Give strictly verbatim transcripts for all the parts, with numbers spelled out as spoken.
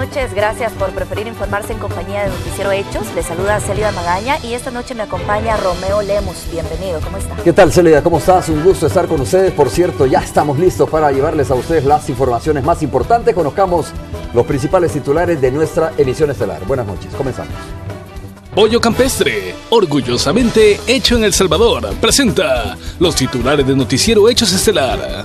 noches, gracias por preferir informarse en compañía de Noticiero Hechos. Les saluda Célida Magaña y esta noche me acompaña Romeo Lemus. Bienvenido, ¿cómo está? ¿Qué tal, Célida? ¿Cómo estás? Un gusto estar con ustedes. Por cierto, ya estamos listos para llevarles a ustedes las informaciones más importantes. Conozcamos los principales titulares de nuestra emisión estelar. Buenas noches, comenzamos. Pollo Campestre, orgullosamente hecho en El Salvador, presenta los titulares de Noticiero Hechos Estelar.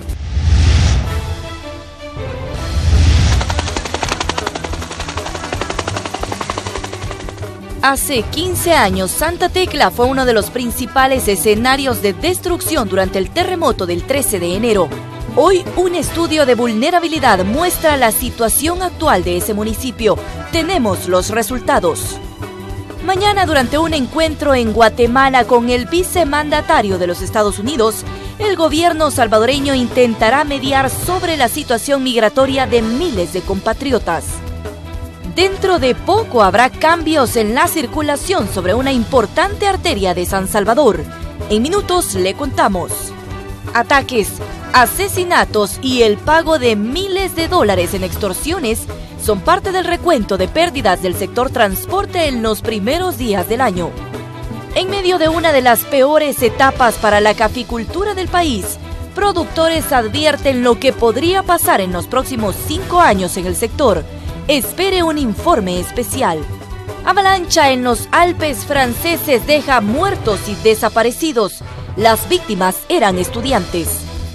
Hace quince años, Santa Tecla fue uno de los principales escenarios de destrucción durante el terremoto del trece de enero. Hoy, un estudio de vulnerabilidad muestra la situación actual de ese municipio. Tenemos los resultados. Mañana, durante un encuentro en Guatemala con el vicemandatario de los Estados Unidos, el gobierno salvadoreño intentará mediar sobre la situación migratoria de miles de compatriotas. Dentro de poco habrá cambios en la circulación sobre una importante arteria de San Salvador. En minutos le contamos. Ataques, asesinatos y el pago de miles de dólares en extorsiones son parte del recuento de pérdidas del sector transporte en los primeros días del año. En medio de una de las peores etapas para la caficultura del país, productores advierten lo que podría pasar en los próximos cinco años en el sector. Espere un informe especial. Avalancha en los Alpes franceses deja muertos y desaparecidos. Las víctimas eran estudiantes.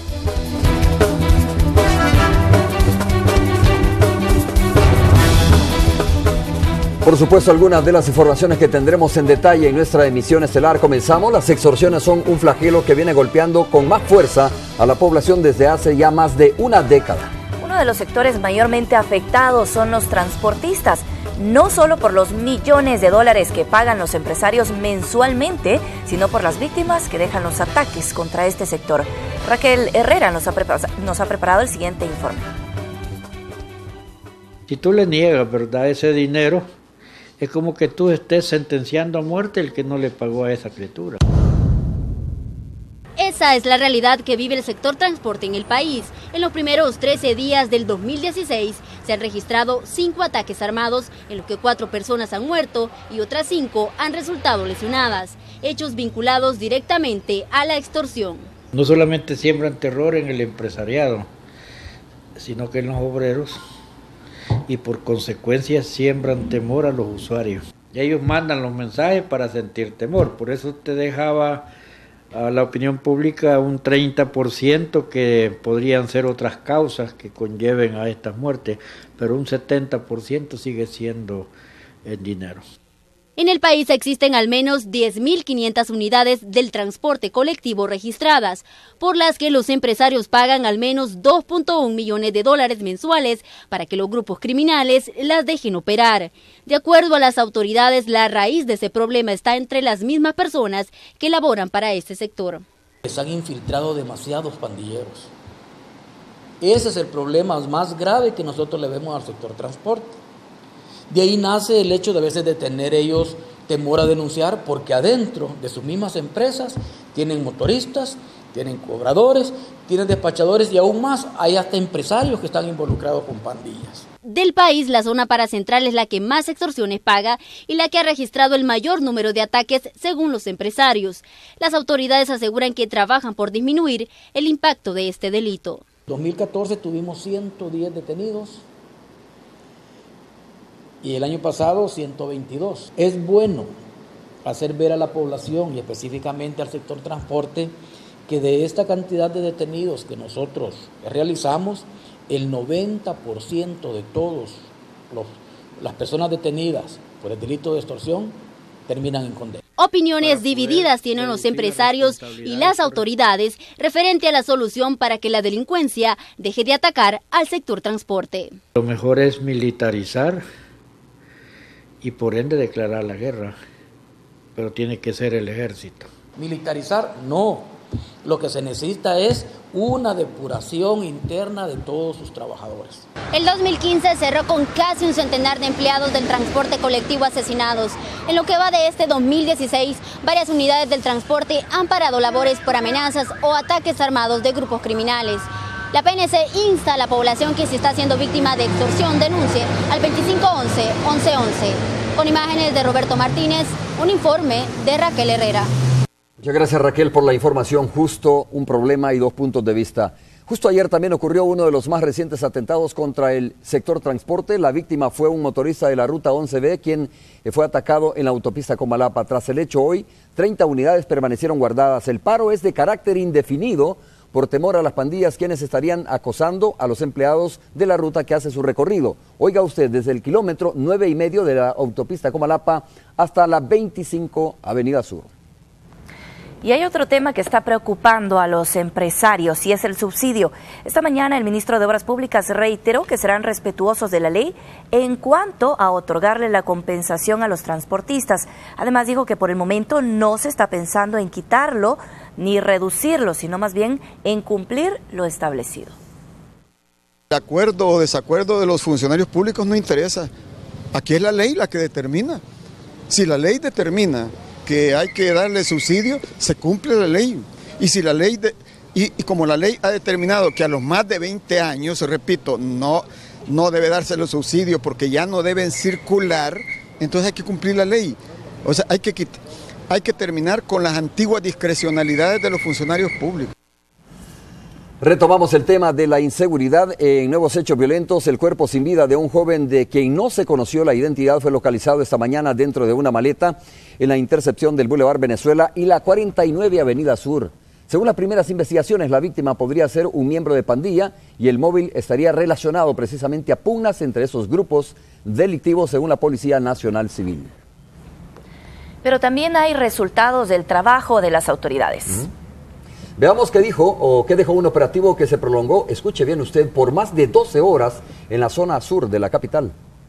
Por supuesto, algunas de las informaciones que tendremos en detalle en nuestra emisión estelar. Comenzamos. Las extorsiones son un flagelo que viene golpeando con más fuerza a la población desde hace ya más de una década. Uno de los sectores mayormente afectados son los transportistas, no solo por los millones de dólares que pagan los empresarios mensualmente, sino por las víctimas que dejan los ataques contra este sector. Raquel Herrera nos ha, preparado, nos ha preparado el siguiente informe. Si tú le niegas, ¿verdad?, ese dinero, es como que tú estés sentenciando a muerte el que no le pagó a esa criatura. Esa es la realidad que vive el sector transporte en el país. En los primeros trece días del dos mil dieciséis se han registrado cinco ataques armados, en los que cuatro personas han muerto y otras cinco han resultado lesionadas, hechos vinculados directamente a la extorsión. No solamente siembran terror en el empresariado, sino que en los obreros, y por consecuencia siembran temor a los usuarios. Y ellos mandan los mensajes para sentir temor, por eso te dejaba a la opinión pública un treinta por ciento que podrían ser otras causas que conlleven a estas muertes, pero un setenta por ciento sigue siendo el dinero. En el país existen al menos diez mil quinientas unidades del transporte colectivo registradas, por las que los empresarios pagan al menos dos punto uno millones de dólares mensuales para que los grupos criminales las dejen operar. De acuerdo a las autoridades, la raíz de ese problema está entre las mismas personas que laboran para este sector. Se han infiltrado demasiados pandilleros. Ese es el problema más grave que nosotros le vemos al sector transporte. De ahí nace el hecho de a veces de tener ellos temor a denunciar, porque adentro de sus mismas empresas tienen motoristas, tienen cobradores, tienen despachadores y aún más hay hasta empresarios que están involucrados con pandillas. Del país, la zona paracentral es la que más extorsiones paga y la que ha registrado el mayor número de ataques según los empresarios. Las autoridades aseguran que trabajan por disminuir el impacto de este delito. En dos mil catorce tuvimos ciento diez detenidos. Y el año pasado ciento veintidós. Es bueno hacer ver a la población y específicamente al sector transporte que de esta cantidad de detenidos que nosotros realizamos, el noventa por ciento de todos los, las personas detenidas por el delito de extorsión terminan en condena. Opiniones divididas tienen los empresarios y las autoridades referente a la solución para que la delincuencia deje de atacar al sector transporte. Lo mejor es militarizar y por ende declarar la guerra, pero tiene que ser el ejército. Militarizar, no. Lo que se necesita es una depuración interna de todos sus trabajadores. El dos mil quince cerró con casi un centenar de empleados del transporte colectivo asesinados. En lo que va de este dos mil dieciséis, varias unidades del transporte han parado labores por amenazas o ataques armados de grupos criminales. La P N C insta a la población que si está siendo víctima de extorsión denuncie al veinticinco once, once once. Con imágenes de Roberto Martínez, un informe de Raquel Herrera. Muchas gracias, Raquel, por la información. Justo un problema y dos puntos de vista. Justo ayer también ocurrió uno de los más recientes atentados contra el sector transporte. La víctima fue un motorista de la ruta once B, quien fue atacado en la autopista Comalapa. Tras el hecho hoy, treinta unidades permanecieron guardadas. El paro es de carácter indefinido por temor a las pandillas, quienes estarían acosando a los empleados de la ruta que hace su recorrido. Oiga usted, desde el kilómetro nueve y medio de la autopista Comalapa hasta la veinticinco Avenida Sur. Y hay otro tema que está preocupando a los empresarios y es el subsidio. Esta mañana el ministro de Obras Públicas reiteró que serán respetuosos de la ley en cuanto a otorgarle la compensación a los transportistas. Además dijo que por el momento no se está pensando en quitarlo ni reducirlo, sino más bien en cumplir lo establecido. El acuerdo o desacuerdo de los funcionarios públicos no interesa. Aquí es la ley la que determina. Si la ley determina que hay que darle subsidio, se cumple la ley. Y si la ley de, y, y como la ley ha determinado que a los más de veinte años, repito, no, no debe darse los subsidios porque ya no deben circular, entonces hay que cumplir la ley. O sea, hay que, hay que terminar con las antiguas discrecionalidades de los funcionarios públicos. Retomamos el tema de la inseguridad. En nuevos hechos violentos, el cuerpo sin vida de un joven de quien no se conoció la identidad fue localizado esta mañana dentro de una maleta en la intercepción del Boulevard Venezuela y la cuarenta y nueve Avenida Sur. Según las primeras investigaciones, la víctima podría ser un miembro de pandilla y el móvil estaría relacionado precisamente a pugnas entre esos grupos delictivos, según la Policía Nacional Civil. Pero también hay resultados del trabajo de las autoridades. Uh-huh. Veamos qué dijo o qué dejó un operativo que se prolongó, escuche bien usted, por más de doce horas en la zona sur de la capital.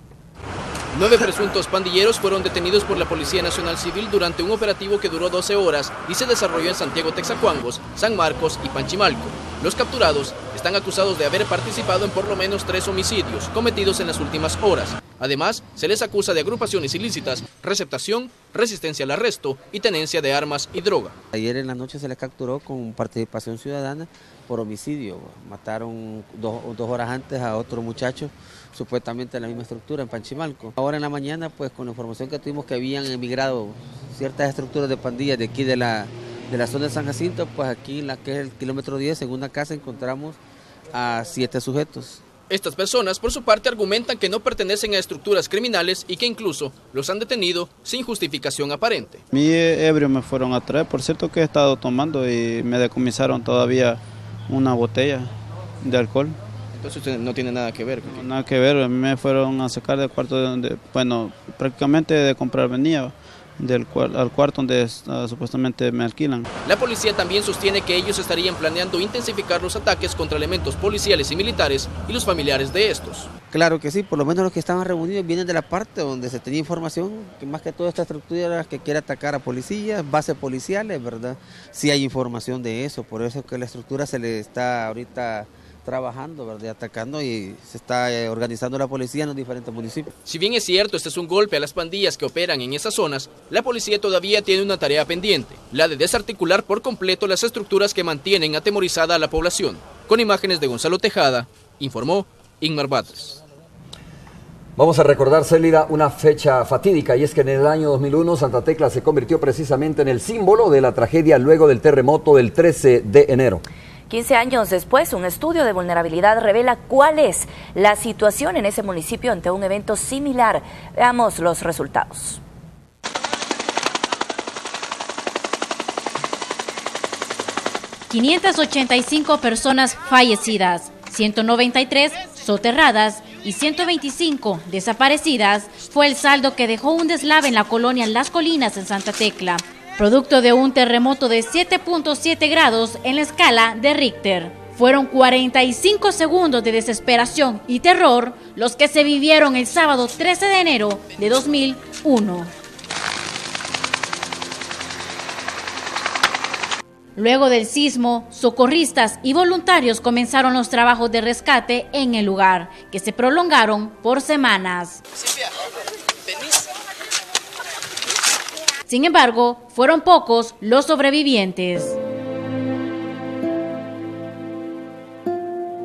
Nueve presuntos pandilleros fueron detenidos por la Policía Nacional Civil durante un operativo que duró doce horas y se desarrolló en Santiago Texacuangos, San Marcos y Panchimalco. Los capturados están acusados de haber participado en por lo menos tres homicidios cometidos en las últimas horas. Además, se les acusa de agrupaciones ilícitas, receptación, resistencia al arresto y tenencia de armas y droga. Ayer en la noche se les capturó con participación ciudadana por homicidio. Mataron dos, dos horas antes a otro muchacho, supuestamente en la misma estructura, en Panchimalco. Ahora en la mañana, pues con la información que tuvimos que habían emigrado ciertas estructuras de pandillas de aquí de la, de la zona de San Jacinto, pues aquí en la que es el kilómetro diez, en una casa encontramos a siete sujetos. Estas personas, por su parte, argumentan que no pertenecen a estructuras criminales y que incluso los han detenido sin justificación aparente. A mí ebrio me fueron a traer, por cierto que he estado tomando y me decomisaron todavía una botella de alcohol. Entonces usted no tiene nada que ver con no, nada que ver, me fueron a sacar del cuarto de donde, bueno, prácticamente de comprar venía. Del cual, al cuarto donde uh, supuestamente me alquilan. La policía también sostiene que ellos estarían planeando intensificar los ataques contra elementos policiales y militares y los familiares de estos. Claro que sí, por lo menos los que estaban reunidos vienen de la parte donde se tenía información que más que toda esta estructura que quiere atacar a policías, bases policiales, ¿verdad? Sí hay información de eso, por eso es que la estructura se le está ahorita trabajando, ¿verdad? Atacando y se está eh, organizando la policía en los diferentes municipios. Si bien es cierto, este es un golpe a las pandillas que operan en esas zonas, la policía todavía tiene una tarea pendiente, la de desarticular por completo las estructuras que mantienen atemorizada a la población. Con imágenes de Gonzalo Tejada, informó Inmar Batres. Vamos a recordar, Célida, una fecha fatídica, y es que en el año dos mil uno Santa Tecla se convirtió precisamente en el símbolo de la tragedia luego del terremoto del trece de enero. quince años después, un estudio de vulnerabilidad revela cuál es la situación en ese municipio ante un evento similar. Veamos los resultados. quinientas ochenta y cinco personas fallecidas, ciento noventa y tres soterradas y ciento veinticinco desaparecidas fue el saldo que dejó un deslave en la colonia Las Colinas en Santa Tecla, producto de un terremoto de siete punto siete grados en la escala de Richter. Fueron cuarenta y cinco segundos de desesperación y terror los que se vivieron el sábado trece de enero de dos mil uno. Luego del sismo, socorristas y voluntarios comenzaron los trabajos de rescate en el lugar, que se prolongaron por semanas. Silvia, ¿venís? Sin embargo, fueron pocos los sobrevivientes.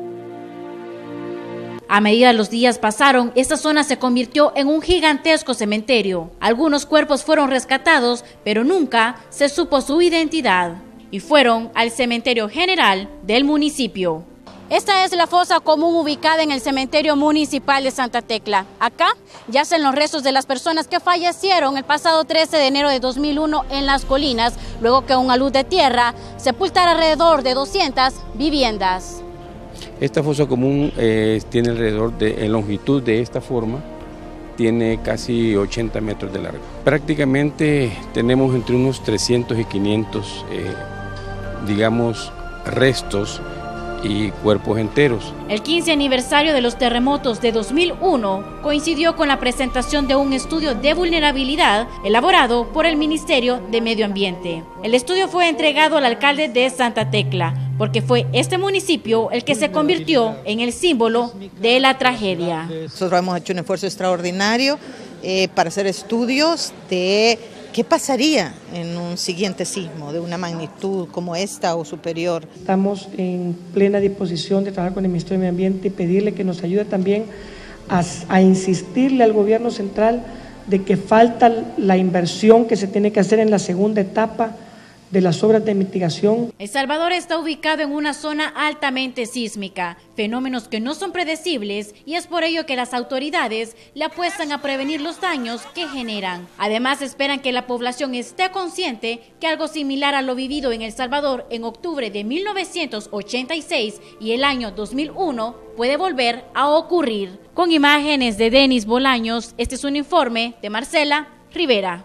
A medida que los días pasaron, esta zona se convirtió en un gigantesco cementerio. Algunos cuerpos fueron rescatados, pero nunca se supo su identidad y fueron al cementerio general del municipio. Esta es la fosa común ubicada en el cementerio municipal de Santa Tecla. Acá yacen los restos de las personas que fallecieron el pasado trece de enero de dos mil uno en Las Colinas, luego que una luz de tierra sepultara alrededor de doscientas viviendas. Esta fosa común eh, tiene alrededor de, en longitud de esta forma, tiene casi ochenta metros de largo. Prácticamente tenemos entre unos trescientos y quinientos, eh, digamos, restos y cuerpos enteros. El quince aniversario de los terremotos de dos mil uno coincidió con la presentación de un estudio de vulnerabilidad elaborado por el Ministerio de Medio Ambiente. El estudio fue entregado al alcalde de Santa Tecla, porque fue este municipio el que se convirtió en el símbolo de la tragedia. Nosotros hemos hecho un esfuerzo extraordinario eh, para hacer estudios de ¿qué pasaría en un siguiente sismo de una magnitud como esta o superior? Estamos en plena disposición de trabajar con el Ministerio de Medio Ambiente y pedirle que nos ayude también a, a insistirle al gobierno central de que falta la inversión que se tiene que hacer en la segunda etapa de las obras de mitigación. El Salvador está ubicado en una zona altamente sísmica, fenómenos que no son predecibles y es por ello que las autoridades le apuestan a prevenir los daños que generan. Además, esperan que la población esté consciente que algo similar a lo vivido en El Salvador en octubre de mil novecientos ochenta y seis y el año dos mil uno puede volver a ocurrir. Con imágenes de Denis Bolaños, este es un informe de Marcela Rivera.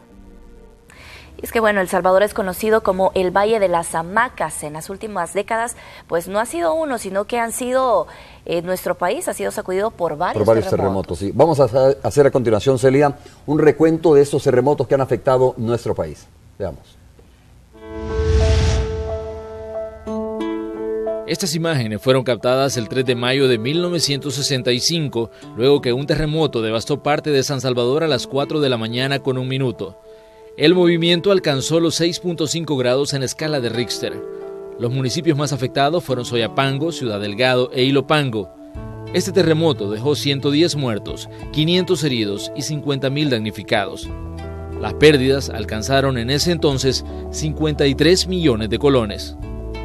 Es que bueno, El Salvador es conocido como el Valle de las Hamacas. En las últimas décadas, pues no ha sido uno, sino que han sido, eh, nuestro país ha sido sacudido por varios, por varios terremotos. terremotos sí. Vamos a hacer a continuación, Celia, un recuento de estos terremotos que han afectado nuestro país. Veamos. Estas imágenes fueron captadas el tres de mayo de mil novecientos sesenta y cinco, luego que un terremoto devastó parte de San Salvador a las cuatro de la mañana con un minuto. El movimiento alcanzó los seis punto cinco grados en la escala de Richter. Los municipios más afectados fueron Soyapango, Ciudad Delgado e Ilopango. Este terremoto dejó ciento diez muertos, quinientos heridos y cincuenta mil damnificados. Las pérdidas alcanzaron en ese entonces cincuenta y tres millones de colones.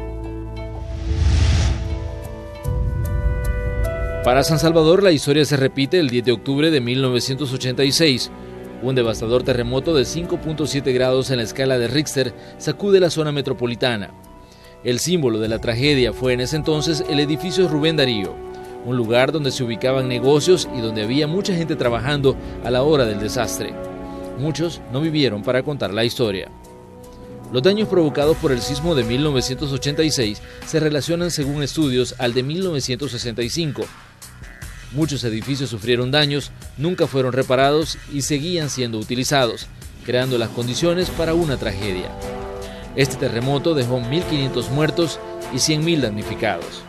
Para San Salvador, la historia se repite el diez de octubre de mil novecientos ochenta y seis. Un devastador terremoto de cinco punto siete grados en la escala de Richter sacude la zona metropolitana. El símbolo de la tragedia fue en ese entonces el edificio Rubén Darío, un lugar donde se ubicaban negocios y donde había mucha gente trabajando a la hora del desastre. Muchos no vivieron para contar la historia. Los daños provocados por el sismo de mil novecientos ochenta y seis se relacionan, según estudios, al de mil novecientos sesenta y cinco. Muchos edificios sufrieron daños, nunca fueron reparados y seguían siendo utilizados, creando las condiciones para una tragedia. Este terremoto dejó mil quinientos muertos y cien mil damnificados.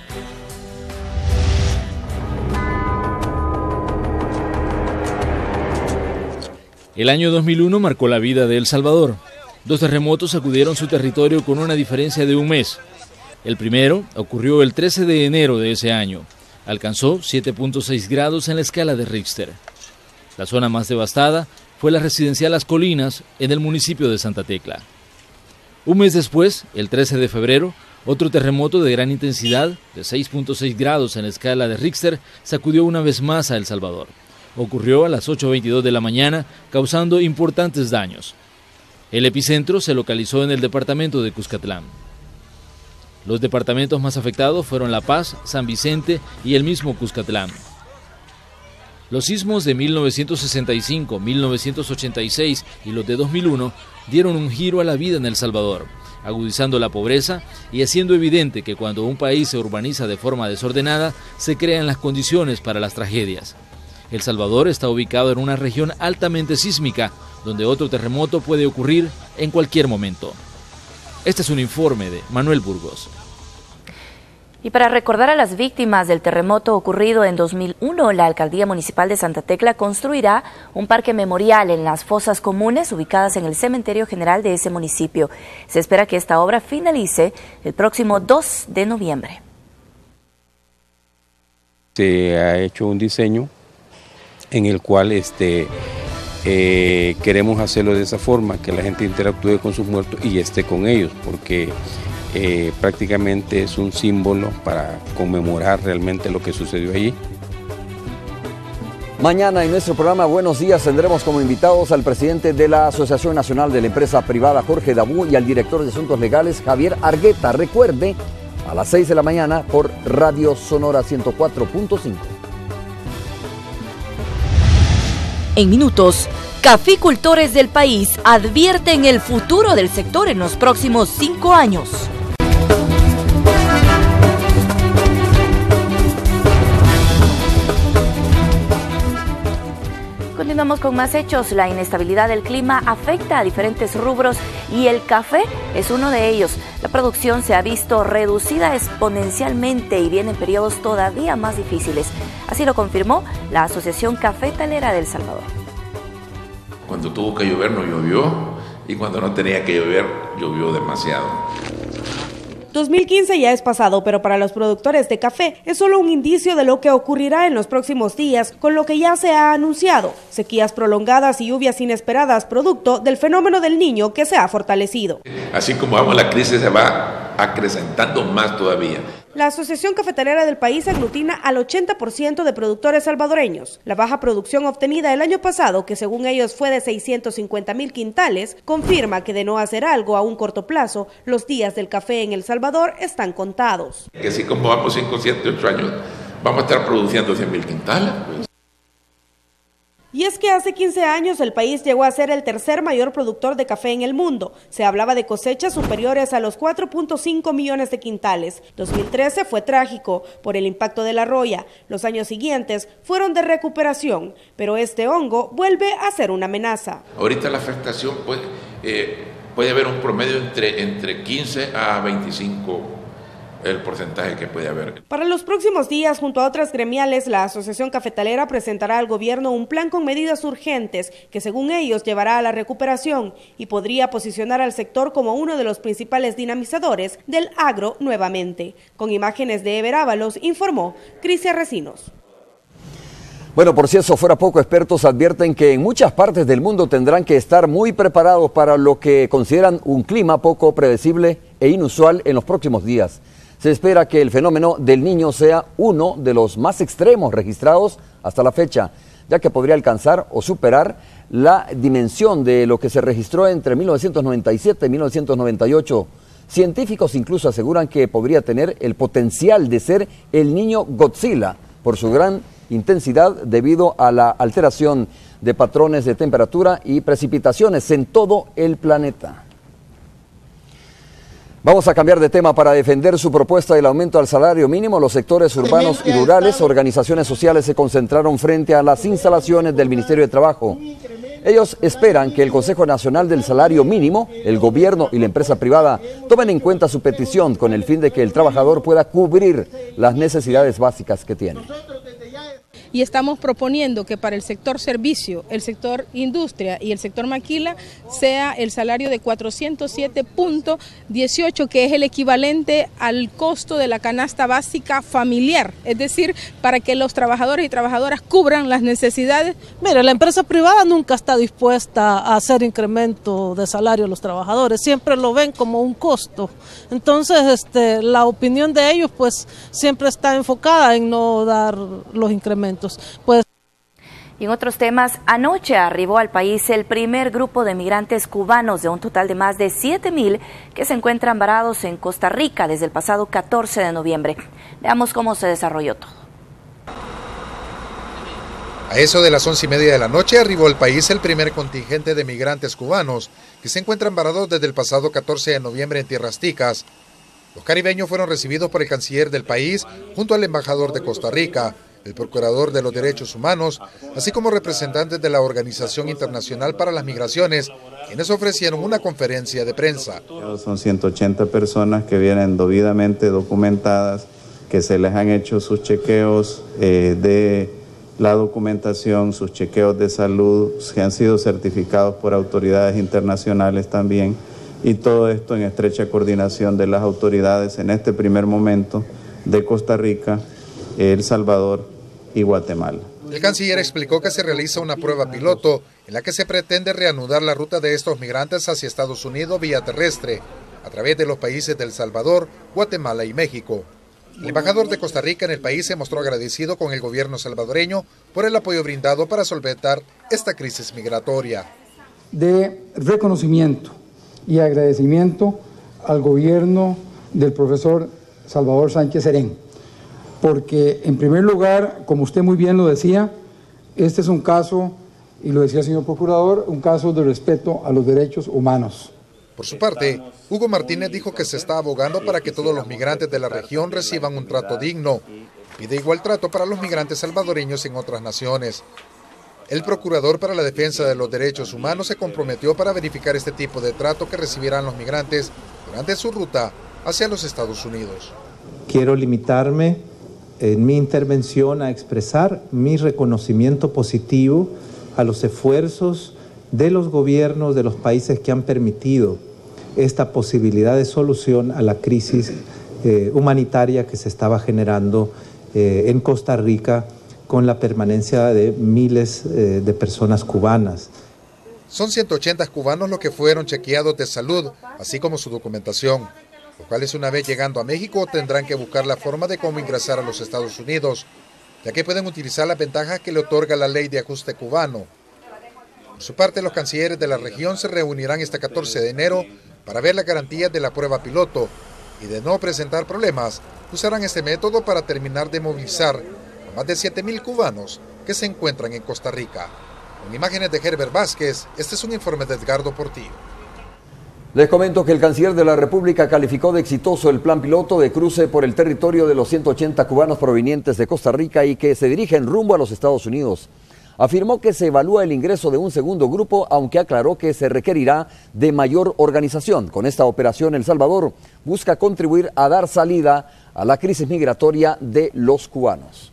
El año dos mil uno marcó la vida de El Salvador. Dos terremotos sacudieron su territorio con una diferencia de un mes. El primero ocurrió el trece de enero de ese año. Alcanzó siete punto seis grados en la escala de Richter. La zona más devastada fue la residencial Las Colinas, en el municipio de Santa Tecla. Un mes después, el trece de febrero, otro terremoto de gran intensidad, de seis punto seis grados en la escala de Richter, sacudió una vez más a El Salvador. Ocurrió a las ocho veintidós de la mañana, causando importantes daños. El epicentro se localizó en el departamento de Cuscatlán. Los departamentos más afectados fueron La Paz, San Vicente y el mismo Cuscatlán. Los sismos de mil novecientos sesenta y cinco, mil novecientos ochenta y seis y los de dos mil uno dieron un giro a la vida en El Salvador, agudizando la pobreza y haciendo evidente que cuando un país se urbaniza de forma desordenada, se crean las condiciones para las tragedias. El Salvador está ubicado en una región altamente sísmica, donde otro terremoto puede ocurrir en cualquier momento. Este es un informe de Manuel Burgos. Y para recordar a las víctimas del terremoto ocurrido en dos mil uno, la Alcaldía Municipal de Santa Tecla construirá un parque memorial en las fosas comunes ubicadas en el cementerio general de ese municipio. Se espera que esta obra finalice el próximo dos de noviembre. Se ha hecho un diseño en el cual este, eh, queremos hacerlo de esa forma, que la gente interactúe con sus muertos y esté con ellos, porque eh, prácticamente es un símbolo para conmemorar realmente lo que sucedió allí. Mañana en nuestro programa Buenos Días tendremos como invitados al presidente de la Asociación Nacional de la Empresa Privada, Jorge Dabú, y al director de Asuntos Legales, Javier Argueta. Recuerde, a las seis de la mañana por Radio Sonora ciento cuatro punto cinco. En minutos, caficultores del país advierten el futuro del sector en los próximos cinco años. Continuamos con más hechos. La inestabilidad del clima afecta a diferentes rubros y el café es uno de ellos. La producción se ha visto reducida exponencialmente y viene en periodos todavía más difíciles. Así lo confirmó la Asociación Cafetalera de El Salvador. Cuando tuvo que llover no llovió y cuando no tenía que llover llovió demasiado. dos mil quince ya es pasado, pero para los productores de café es solo un indicio de lo que ocurrirá en los próximos días, con lo que ya se ha anunciado: sequías prolongadas y lluvias inesperadas producto del fenómeno del Niño que se ha fortalecido. Así como vamos, la crisis se va acrecentando más todavía. La Asociación Cafetalera del país aglutina al ochenta por ciento de productores salvadoreños. La baja producción obtenida el año pasado, que según ellos fue de seiscientos cincuenta mil quintales, confirma que de no hacer algo a un corto plazo, los días del café en El Salvador están contados. Que así como vamos cinco, siete, ocho años, vamos a estar produciendo cien mil quintales. Pues. Y es que hace quince años el país llegó a ser el tercer mayor productor de café en el mundo. Se hablaba de cosechas superiores a los cuatro punto cinco millones de quintales. dos mil trece fue trágico por el impacto de la roya. Los años siguientes fueron de recuperación, pero este hongo vuelve a ser una amenaza. Ahorita la afectación puede, eh, puede haber un promedio entre, entre quince a veinticinco el porcentaje que puede haber. Para los próximos días, junto a otras gremiales, la Asociación Cafetalera presentará al gobierno un plan con medidas urgentes que, según ellos, llevará a la recuperación y podría posicionar al sector como uno de los principales dinamizadores del agro nuevamente. Con imágenes de Ever Ábalos, informó Crisia Recinos. Bueno, por si eso fuera poco, expertos advierten que en muchas partes del mundo tendrán que estar muy preparados para lo que consideran un clima poco predecible e inusual en los próximos días. Se espera que el fenómeno del Niño sea uno de los más extremos registrados hasta la fecha, ya que podría alcanzar o superar la dimensión de lo que se registró entre mil novecientos noventa y siete y mil novecientos noventa y ocho. Científicos incluso aseguran que podría tener el potencial de ser el Niño Godzilla por su gran intensidad debido a la alteración de patrones de temperatura y precipitaciones en todo el planeta. Vamos a cambiar de tema. Para defender su propuesta del aumento al salario mínimo, los sectores urbanos y rurales, organizaciones sociales se concentraron frente a las instalaciones del Ministerio de Trabajo. Ellos esperan que el Consejo Nacional del Salario Mínimo, el gobierno y la empresa privada tomen en cuenta su petición con el fin de que el trabajador pueda cubrir las necesidades básicas que tiene. Y estamos proponiendo que para el sector servicio, el sector industria y el sector maquila sea el salario de cuatrocientos siete punto dieciocho, que es el equivalente al costo de la canasta básica familiar, es decir, para que los trabajadores y trabajadoras cubran las necesidades. Mira, la empresa privada nunca está dispuesta a hacer incremento de salario a los trabajadores, siempre lo ven como un costo. Entonces, este, la opinión de ellos pues siempre está enfocada en no dar los incrementos. Pues. Y en otros temas, anoche arribó al país el primer grupo de migrantes cubanos de un total de más de siete mil que se encuentran varados en Costa Rica desde el pasado catorce de noviembre. Veamos cómo se desarrolló todo. A eso de las once y media de la noche arribó al país el primer contingente de migrantes cubanos que se encuentran varados desde el pasado catorce de noviembre en Tierras Ticas. Los caribeños fueron recibidos por el canciller del país junto al embajador de Costa Rica, el procurador de los derechos humanos, así como representantes de la Organización Internacional para las Migraciones, quienes ofrecieron una conferencia de prensa. Son ciento ochenta personas que vienen debidamente documentadas, que se les han hecho sus chequeos eh, de la documentación, sus chequeos de salud, que han sido certificados por autoridades internacionales también, y todo esto en estrecha coordinación de las autoridades en este primer momento de Costa Rica, El Salvador y Guatemala. El canciller explicó que se realiza una prueba piloto en la que se pretende reanudar la ruta de estos migrantes hacia Estados Unidos vía terrestre, a través de los países de El Salvador, Guatemala y México. El embajador de Costa Rica en el país se mostró agradecido con el gobierno salvadoreño por el apoyo brindado para solventar esta crisis migratoria. De reconocimiento y agradecimiento al gobierno del profesor Salvador Sánchez Serén, porque en primer lugar, como usted muy bien lo decía, este es un caso, y lo decía el señor procurador, un caso de respeto a los derechos humanos. Por su parte, Hugo Martínez dijo que se está abogando para que todos los migrantes de la región reciban un trato digno. Pide igual trato para los migrantes salvadoreños en otras naciones. El procurador para la defensa de los derechos humanos se comprometió para verificar este tipo de trato que recibirán los migrantes durante su ruta hacia los Estados Unidos. Quiero limitarme en mi intervención a expresar mi reconocimiento positivo a los esfuerzos de los gobiernos de los países que han permitido esta posibilidad de solución a la crisis eh, humanitaria que se estaba generando eh, en Costa Rica con la permanencia de miles eh, de personas cubanas. Son ciento ochenta cubanos los que fueron chequeados de salud, así como su documentación, los cuales una vez llegando a México tendrán que buscar la forma de cómo ingresar a los Estados Unidos, ya que pueden utilizar las ventajas que le otorga la ley de ajuste cubano. Por su parte, los cancilleres de la región se reunirán este catorce de enero para ver las garantías de la prueba piloto y de no presentar problemas, usarán este método para terminar de movilizar a más de siete mil cubanos que se encuentran en Costa Rica. Con imágenes de Herbert Vázquez, este es un informe de Edgardo Portillo. Les comento que el canciller de la República calificó de exitoso el plan piloto de cruce por el territorio de los ciento ochenta cubanos provenientes de Costa Rica y que se dirigen rumbo a los Estados Unidos. Afirmó que se evalúa el ingreso de un segundo grupo, aunque aclaró que se requerirá de mayor organización. Con esta operación, El Salvador busca contribuir a dar salida a la crisis migratoria de los cubanos.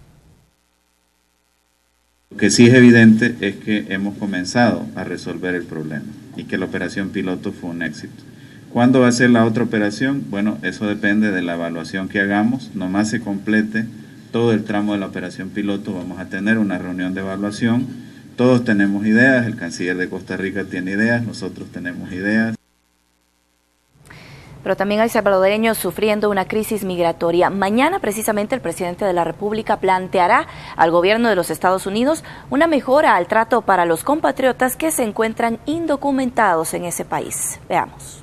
Lo que sí es evidente es que hemos comenzado a resolver el problema y que la operación piloto fue un éxito. ¿Cuándo va a ser la otra operación? Bueno, eso depende de la evaluación que hagamos. Nomás se complete todo el tramo de la operación piloto, vamos a tener una reunión de evaluación. Todos tenemos ideas, el canciller de Costa Rica tiene ideas, nosotros tenemos ideas. Pero también hay salvadoreños sufriendo una crisis migratoria. Mañana, precisamente, el presidente de la República planteará al gobierno de los Estados Unidos una mejora al trato para los compatriotas que se encuentran indocumentados en ese país. Veamos.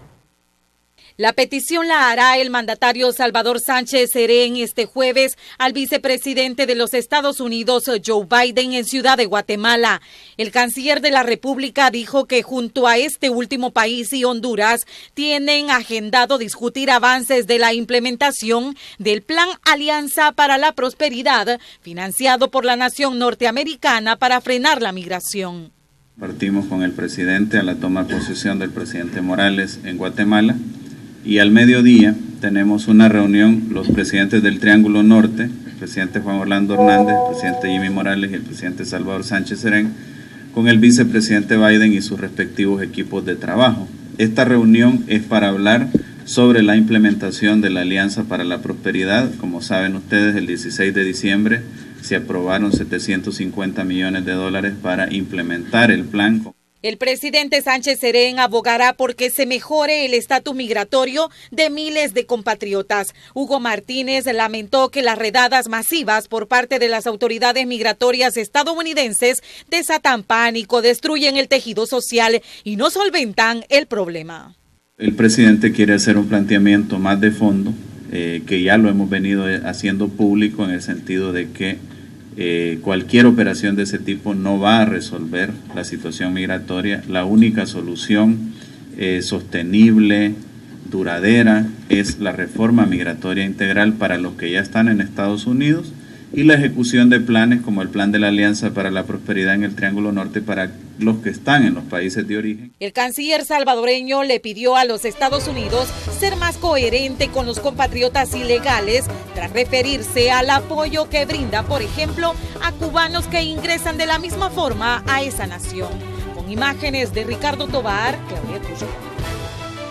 La petición la hará el mandatario Salvador Sánchez Serén este jueves al vicepresidente de los Estados Unidos, Joe Biden, en Ciudad de Guatemala. El canciller de la República dijo que junto a este último país y Honduras tienen agendado discutir avances de la implementación del Plan Alianza para la Prosperidad, financiado por la nación norteamericana para frenar la migración. Partimos con el presidente a la toma de posesión del presidente Morales en Guatemala. Y al mediodía tenemos una reunión, los presidentes del Triángulo Norte, el presidente Juan Orlando Hernández, el presidente Jimmy Morales y el presidente Salvador Sánchez Serén, con el vicepresidente Biden y sus respectivos equipos de trabajo. Esta reunión es para hablar sobre la implementación de la Alianza para la Prosperidad. Como saben ustedes, el dieciséis de diciembre se aprobaron setecientos cincuenta millones de dólares para implementar el plan. El presidente Sánchez Serén abogará porque se mejore el estatus migratorio de miles de compatriotas. Hugo Martínez lamentó que las redadas masivas por parte de las autoridades migratorias estadounidenses desatan pánico, destruyen el tejido social y no solventan el problema. El presidente quiere hacer un planteamiento más de fondo, eh, que ya lo hemos venido haciendo público en el sentido de que Eh, cualquier operación de ese tipo no va a resolver la situación migratoria. La única solución eh, sostenible, duradera, es la reforma migratoria integral para los que ya están en Estados Unidos y la ejecución de planes como el Plan de la Alianza para la Prosperidad en el Triángulo Norte para los que están en los países de origen. El canciller salvadoreño le pidió a los Estados Unidos ser más coherente con los compatriotas ilegales tras referirse al apoyo que brinda, por ejemplo, a cubanos que ingresan de la misma forma a esa nación. Con imágenes de Ricardo Tobar, Claudia Tuyo.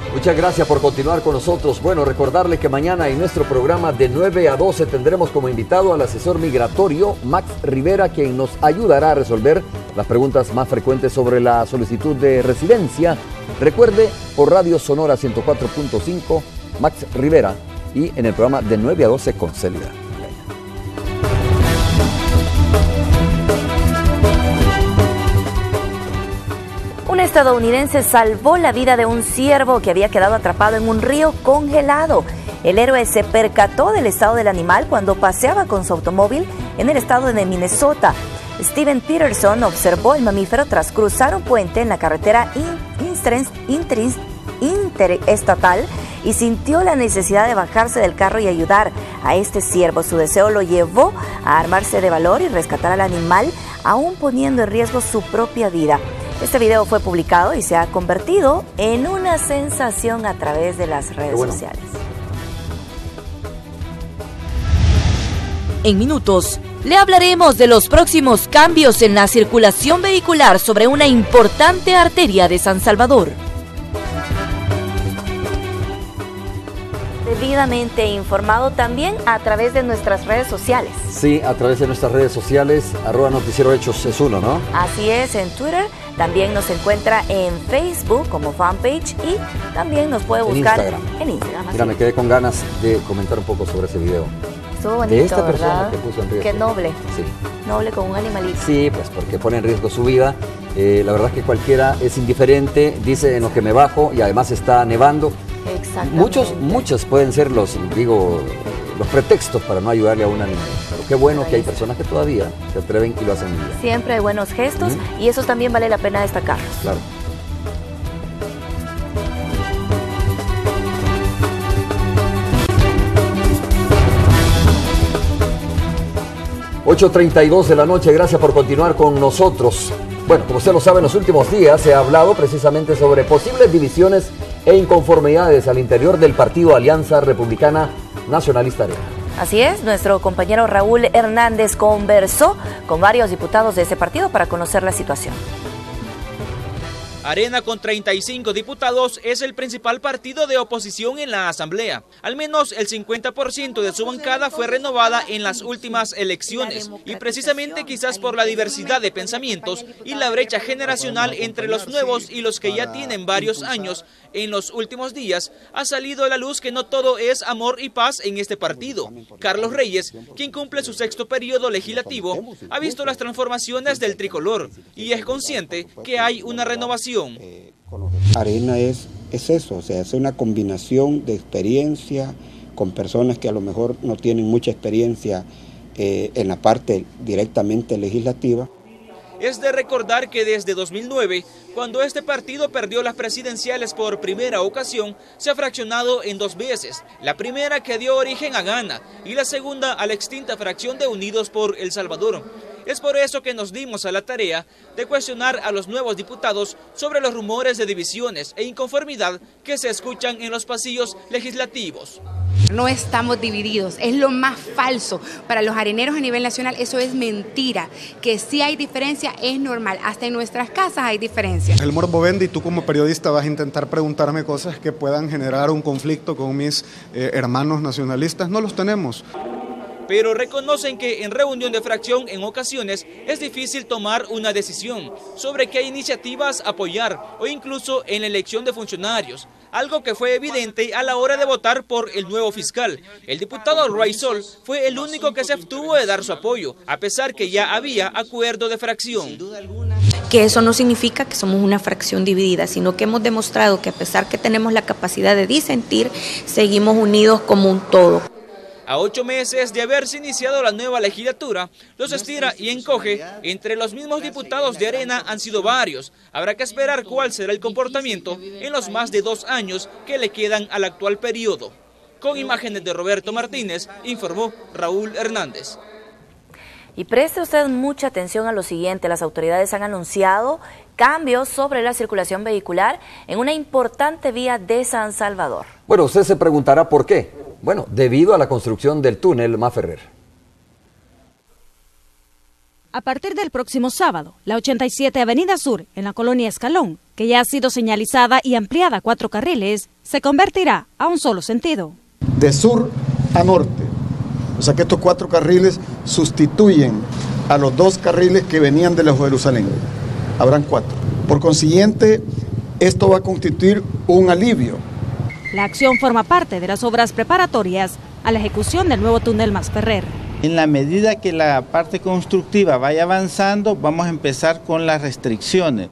Muchas gracias por continuar con nosotros. Bueno, recordarle que mañana en nuestro programa de nueve a doce tendremos como invitado al asesor migratorio Max Rivera, quien nos ayudará a resolver las preguntas más frecuentes sobre la solicitud de residencia. Recuerde, por Radio Sonora ciento cuatro punto cinco, Max Rivera, y en el programa de nueve a doce con Célida. Un estadounidense salvó la vida de un ciervo que había quedado atrapado en un río congelado. El héroe se percató del estado del animal cuando paseaba con su automóvil en el estado de Minnesota. Steven Peterson observó el mamífero tras cruzar un puente en la carretera interestatal y sintió la necesidad de bajarse del carro y ayudar a este ciervo. Su deseo lo llevó a armarse de valor y rescatar al animal, aún poniendo en riesgo su propia vida. Este video fue publicado y se ha convertido en una sensación a través de las redes bueno. sociales. En minutos, le hablaremos de los próximos cambios en la circulación vehicular sobre una importante arteria de San Salvador. Debidamente informado también a través de nuestras redes sociales. Sí, a través de nuestras redes sociales, arroba Noticiero Hechos es uno, ¿no? Así es, en Twitter, también nos encuentra en Facebook como fanpage y también nos puede buscar en Instagram. En Instagram Mira, me quedé con ganas de comentar un poco sobre ese video. Estuvo bonito, de esta ¿verdad? persona que puso en riesgo. Qué noble. Sí. Noble con un animalito. Sí, pues porque pone en riesgo su vida. Eh, la verdad es que cualquiera es indiferente, dice en lo que me bajo y además está nevando. Exactamente. Muchos, muchos pueden ser los, digo, los pretextos para no ayudarle a un animal. Pero qué bueno que hay personas que todavía se atreven y lo hacen bien. Siempre hay buenos gestos uh-huh. y eso también vale la pena destacarlos. Claro. ocho treinta y dos de la noche, gracias por continuar con nosotros. Bueno, como usted lo sabe, en los últimos días se ha hablado precisamente sobre posibles divisiones e inconformidades al interior del partido Alianza Republicana Nacionalista Arena. Así es, nuestro compañero Raúl Hernández conversó con varios diputados de ese partido para conocer la situación. Arena, con treinta y cinco diputados, es el principal partido de oposición en la Asamblea. Al menos el cincuenta por ciento de su bancada fue renovada en las últimas elecciones. Y precisamente quizás por la diversidad de pensamientos y la brecha generacional entre los nuevos y los que ya tienen varios años, en los últimos días ha salido a la luz que no todo es amor y paz en este partido. Carlos Reyes, quien cumple su sexto periodo legislativo, ha visto las transformaciones del tricolor y es consciente que hay una renovación. Arena es, es eso, o sea, es una combinación de experiencia con personas que a lo mejor no tienen mucha experiencia eh, en la parte directamente legislativa. Es de recordar que desde dos mil nueve, cuando este partido perdió las presidenciales por primera ocasión, se ha fraccionado en dos veces. La primera que dio origen a Gana y la segunda a la extinta fracción de Unidos por El Salvador. Es por eso que nos dimos a la tarea de cuestionar a los nuevos diputados sobre los rumores de divisiones e inconformidad que se escuchan en los pasillos legislativos. No estamos divididos, es lo más falso. Para los areneros a nivel nacional eso es mentira. Que sí hay diferencia es normal, hasta en nuestras casas hay diferencia. El morbo vende y tú como periodista vas a intentar preguntarme cosas que puedan generar un conflicto con mis eh, hermanos nacionalistas. No los tenemos. Pero reconocen que en reunión de fracción en ocasiones es difícil tomar una decisión sobre qué iniciativas apoyar o incluso en la elección de funcionarios, algo que fue evidente a la hora de votar por el nuevo fiscal. El diputado Roy Sol fue el único que se abstuvo de dar su apoyo, a pesar que ya había acuerdo de fracción. Que eso no significa que somos una fracción dividida, sino que hemos demostrado que a pesar que tenemos la capacidad de disentir, seguimos unidos como un todo. A ocho meses de haberse iniciado la nueva legislatura, los estira y encoge entre los mismos diputados de Arena han sido varios. Habrá que esperar cuál será el comportamiento en los más de dos años que le quedan al actual periodo. Con imágenes de Roberto Martínez, informó Raúl Hernández. Y preste usted mucha atención a lo siguiente, las autoridades han anunciado cambios sobre la circulación vehicular en una importante vía de San Salvador. Bueno, usted se preguntará por qué. Bueno, debido a la construcción del túnel Maferrer. A partir del próximo sábado, la ochenta y siete Avenida Sur, en la colonia Escalón, que ya ha sido señalizada y ampliada a cuatro carriles, se convertirá a un solo sentido. De sur a norte, o sea que estos cuatro carriles sustituyen a los dos carriles que venían de la Jerusalén. Habrán cuatro. Por consiguiente, esto va a constituir un alivio. La acción forma parte de las obras preparatorias a la ejecución del nuevo túnel Masferrer. En la medida que la parte constructiva vaya avanzando, vamos a empezar con las restricciones.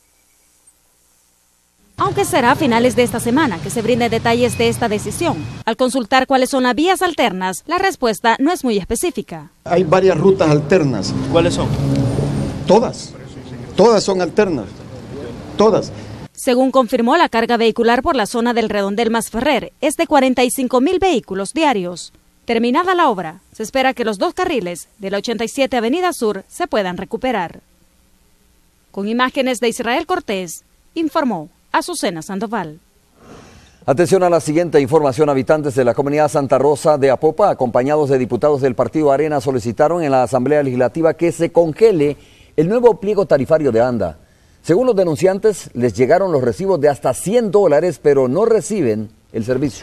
Aunque será a finales de esta semana que se brinden detalles de esta decisión. Al consultar cuáles son las vías alternas, la respuesta no es muy específica. Hay varias rutas alternas. ¿Cuáles son? Todas. Todas son alternas. Todas. Según confirmó, la carga vehicular por la zona del redondel Masferrer es de cuarenta y cinco mil vehículos diarios. Terminada la obra, se espera que los dos carriles de la ochenta y siete Avenida Sur se puedan recuperar. Con imágenes de Israel Cortés, informó Azucena Sandoval. Atención a la siguiente información. Habitantes de la comunidad Santa Rosa de Apopa, acompañados de diputados del partido Arena, solicitaron en la Asamblea Legislativa que se congele el nuevo pliego tarifario de ANDA. Según los denunciantes, les llegaron los recibos de hasta cien dólares, pero no reciben el servicio.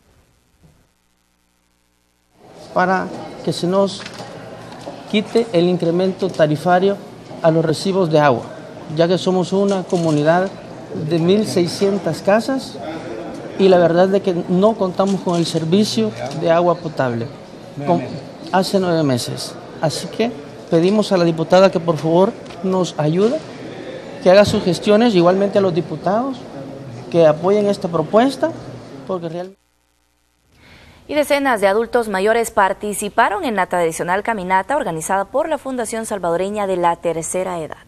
Para que se nos quite el incremento tarifario a los recibos de agua, ya que somos una comunidad de mil seiscientas casas y la verdad es que no contamos con el servicio de agua potable con, hace nueve meses. Así que pedimos a la diputada que por favor nos ayude, que haga sus gestiones, igualmente a los diputados que apoyen esta propuesta, porque realmente... Y decenas de adultos mayores participaron en la tradicional caminata organizada por la Fundación Salvadoreña de la Tercera Edad.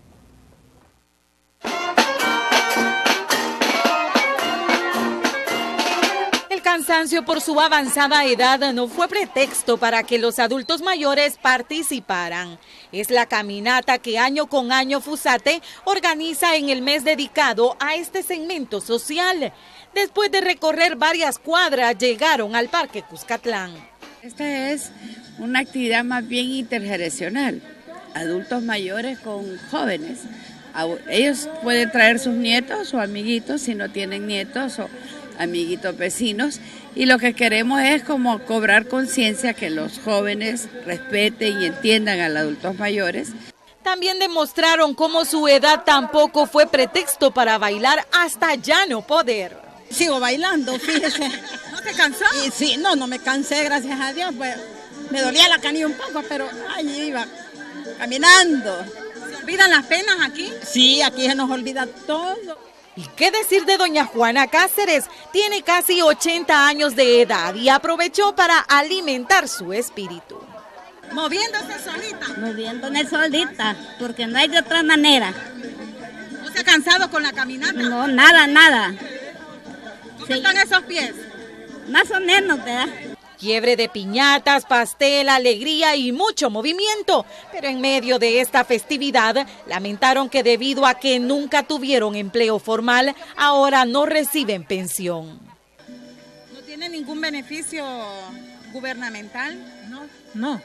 El cansancio por su avanzada edad no fue pretexto para que los adultos mayores participaran. Es la caminata que año con año FUSATE organiza en el mes dedicado a este segmento social. Después de recorrer varias cuadras, llegaron al Parque Cuscatlán. Esta es una actividad más bien intergeneracional, adultos mayores con jóvenes. Ellos pueden traer sus nietos o amiguitos si no tienen nietos o amiguitos vecinos, y lo que queremos es como cobrar conciencia que los jóvenes respeten y entiendan a los adultos mayores. También demostraron cómo su edad tampoco fue pretexto para bailar hasta ya no poder. Sigo bailando, fíjese. ¿No te cansó? Y sí, no, no me cansé, gracias a Dios. Pues me dolía la canilla un poco, pero ahí iba, caminando. ¿Se olvidan las penas aquí? Sí, aquí se nos olvida todo. ¿Y qué decir de doña Juana Cáceres? Tiene casi ochenta años de edad y aprovechó para alimentar su espíritu. Moviéndose solita. Moviéndome solita, porque no hay de otra manera. ¿No se ha cansado con la caminata? No, nada, nada. ¿Cómo sí. están esos pies? Más o menos, ¿verdad? Quiebre de piñatas, pastel, alegría y mucho movimiento. Pero en medio de esta festividad, lamentaron que debido a que nunca tuvieron empleo formal, ahora no reciben pensión. ¿No tienen ningún beneficio gubernamental? No, no.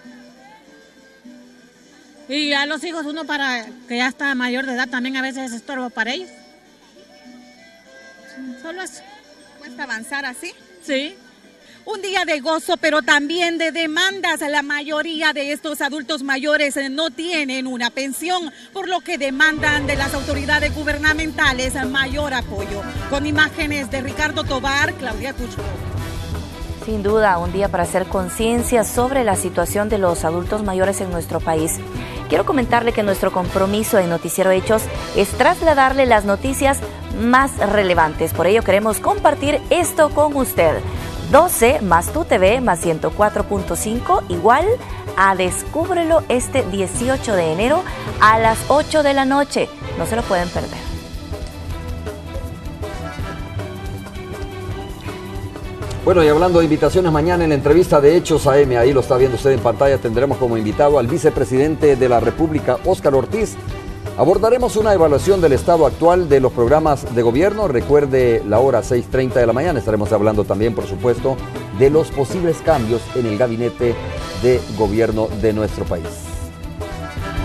Y a los hijos, uno para que ya está mayor de edad, también a veces es estorbo para ellos. Solo eso. ¿Cuesta avanzar así? Sí. Un día de gozo, pero también de demandas. La mayoría de estos adultos mayores no tienen una pensión, por lo que demandan de las autoridades gubernamentales mayor apoyo. Con imágenes de Ricardo Tobar, Claudia Cucho. Sin duda, un día para hacer conciencia sobre la situación de los adultos mayores en nuestro país. Quiero comentarle que nuestro compromiso en Noticiero Hechos es trasladarle las noticias más relevantes. Por ello queremos compartir esto con usted. doce más tu T V más ciento cuatro punto cinco igual a Descúbrelo este dieciocho de enero a las ocho de la noche. No se lo pueden perder. Bueno, y hablando de invitaciones, mañana en la entrevista de Hechos A M, ahí lo está viendo usted en pantalla, tendremos como invitado al vicepresidente de la República, Óscar Ortiz. Abordaremos una evaluación del estado actual de los programas de gobierno. Recuerde la hora seis treinta de la mañana. Estaremos hablando también, por supuesto, de los posibles cambios en el gabinete de gobierno de nuestro país.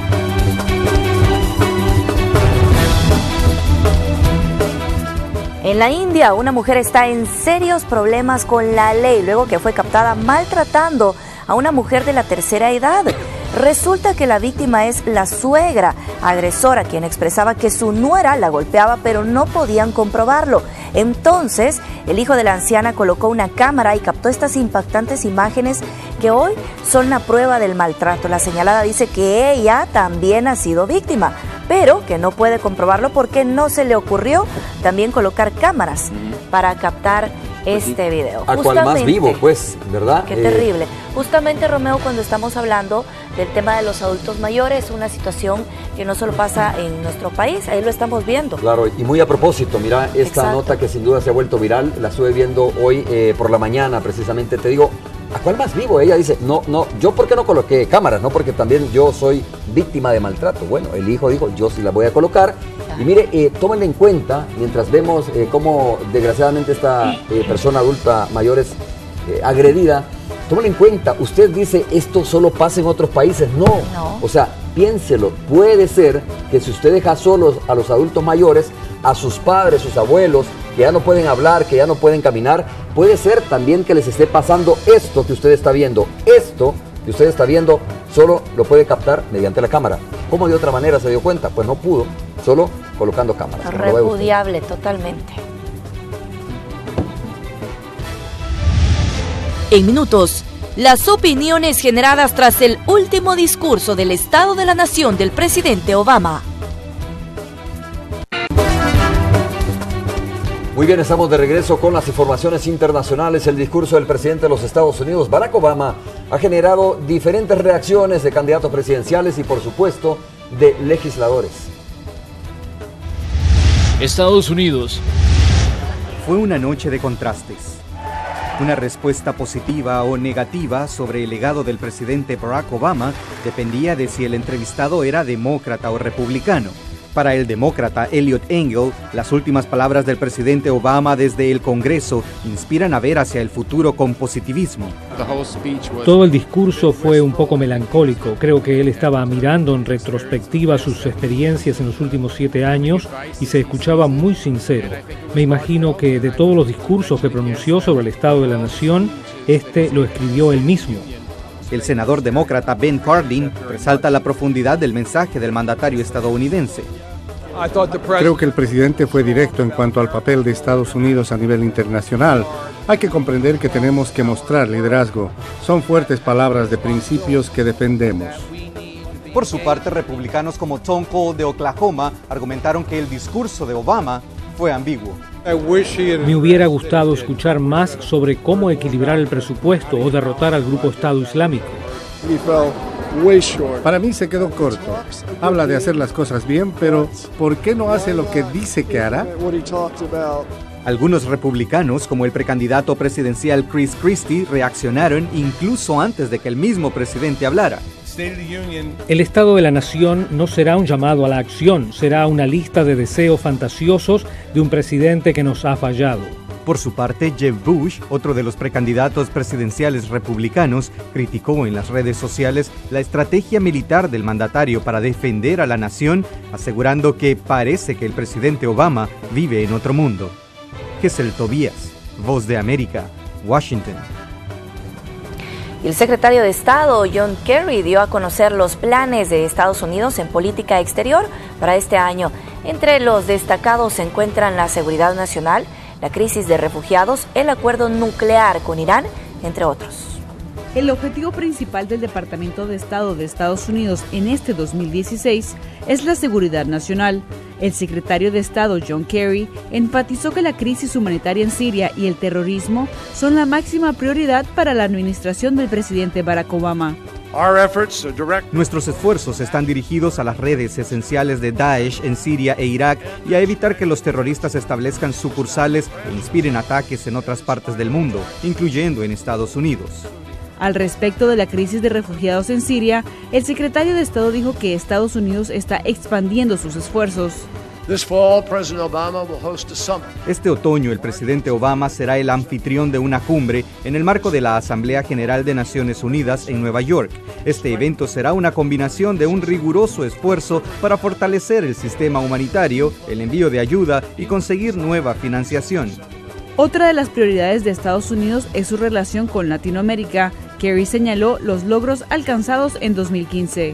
En la India, una mujer está en serios problemas con la ley luego que fue captada maltratando a una mujer de la tercera edad. Resulta que la víctima es la suegra agresora, quien expresaba que su nuera la golpeaba, pero no podían comprobarlo. Entonces, el hijo de la anciana colocó una cámara y captó estas impactantes imágenes que hoy son la prueba del maltrato. La señalada dice que ella también ha sido víctima, pero que no puede comprobarlo porque no se le ocurrió también colocar cámaras para captar este video. A cual más vivo, pues, ¿verdad? Qué Eh, terrible. Justamente, Romeo, cuando estamos hablando del tema de los adultos mayores, una situación que no solo pasa en nuestro país, ahí lo estamos viendo. Claro, y muy a propósito, mira, esta Exacto. nota que sin duda se ha vuelto viral, la estuve viendo hoy eh, por la mañana, precisamente, te digo, ¿a cuál más vivo? Ella dice, no, no, yo por qué no coloqué cámaras, no, porque también yo soy víctima de maltrato. Bueno, el hijo dijo, yo sí la voy a colocar. Y mire, eh, tómenle en cuenta, mientras vemos eh, cómo desgraciadamente esta eh, persona adulta mayor es eh, agredida, tómenle en cuenta, usted dice, esto solo pasa en otros países. No, No. o sea, piénselo, puede ser que si usted deja solos a los adultos mayores, a sus padres, sus abuelos, que ya no pueden hablar, que ya no pueden caminar, puede ser también que les esté pasando esto que usted está viendo. Esto que usted está viendo solo lo puede captar mediante la cámara. ¿Cómo de otra manera se dio cuenta? Pues no pudo, solo colocando cámaras. como lo ve usted. Repudiable, totalmente. En minutos, las opiniones generadas tras el último discurso del Estado de la Nación del presidente Obama. Muy bien, estamos de regreso con las informaciones internacionales. El discurso del presidente de los Estados Unidos, Barack Obama, ha generado diferentes reacciones de candidatos presidenciales y, por supuesto, de legisladores. Estados Unidos. Fue una noche de contrastes. Una respuesta positiva o negativa sobre el legado del presidente Barack Obama dependía de si el entrevistado era demócrata o republicano. Para el demócrata Eliot Engel, las últimas palabras del presidente Obama desde el Congreso inspiran a ver hacia el futuro con positivismo. Todo el discurso fue un poco melancólico. Creo que él estaba mirando en retrospectiva sus experiencias en los últimos siete años y se escuchaba muy sincero. Me imagino que de todos los discursos que pronunció sobre el estado de la nación, este lo escribió él mismo. El senador demócrata Ben Cardin resalta la profundidad del mensaje del mandatario estadounidense. Creo que el presidente fue directo en cuanto al papel de Estados Unidos a nivel internacional. Hay que comprender que tenemos que mostrar liderazgo. Son fuertes palabras de principios que defendemos. Por su parte, republicanos como Tom Cole de Oklahoma argumentaron que el discurso de Obama fue ambiguo. Me hubiera gustado escuchar más sobre cómo equilibrar el presupuesto o derrotar al grupo Estado Islámico. Para mí se quedó corto. Habla de hacer las cosas bien, pero ¿por qué no hace lo que dice que hará? Algunos republicanos, como el precandidato presidencial Chris Christie, reaccionaron incluso antes de que el mismo presidente hablara. El Estado de la Nación no será un llamado a la acción, será una lista de deseos fantasiosos de un presidente que nos ha fallado. Por su parte, Jeb Bush, otro de los precandidatos presidenciales republicanos, criticó en las redes sociales la estrategia militar del mandatario para defender a la nación, asegurando que parece que el presidente Obama vive en otro mundo. Gesell Tobías, Voz de América, Washington. Y el secretario de Estado, John Kerry, dio a conocer los planes de Estados Unidos en política exterior para este año. Entre los destacados se encuentran la seguridad nacional, la crisis de refugiados, el acuerdo nuclear con Irán, entre otros. El objetivo principal del Departamento de Estado de Estados Unidos en este dos mil dieciséis es la seguridad nacional. El secretario de Estado, John Kerry, enfatizó que la crisis humanitaria en Siria y el terrorismo son la máxima prioridad para la administración del presidente Barack Obama. Nuestros esfuerzos están dirigidos a las redes esenciales de Daesh en Siria e Irak y a evitar que los terroristas establezcan sucursales e inspiren ataques en otras partes del mundo, incluyendo en Estados Unidos. Al respecto de la crisis de refugiados en Siria, el secretario de Estado dijo que Estados Unidos está expandiendo sus esfuerzos. Este otoño, el presidente Obama será el anfitrión de una cumbre en el marco de la Asamblea General de Naciones Unidas en Nueva York. Este evento será una combinación de un riguroso esfuerzo para fortalecer el sistema humanitario, el envío de ayuda y conseguir nueva financiación. Otra de las prioridades de Estados Unidos es su relación con Latinoamérica. Kerry señaló los logros alcanzados en dos mil quince.